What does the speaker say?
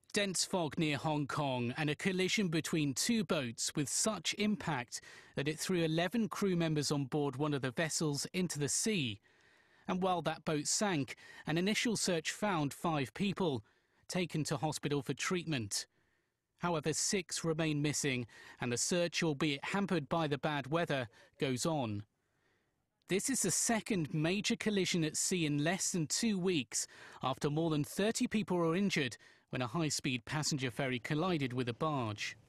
Dense fog near Hong Kong and a collision between two boats with such impact that it threw 11 crew members on board one of the vessels into the sea. And while that boat sank, an initial search found 5 people, taken to hospital for treatment. However, 6 remain missing, and the search, albeit hampered by the bad weather, goes on. This is the second major collision at sea in less than 2 weeks, after more than 30 people were injured when a high-speed passenger ferry collided with a barge.